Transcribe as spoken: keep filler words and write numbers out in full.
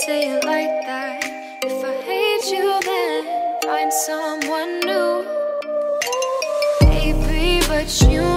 say it like that. If I hate you, then find someone new. Baby, but you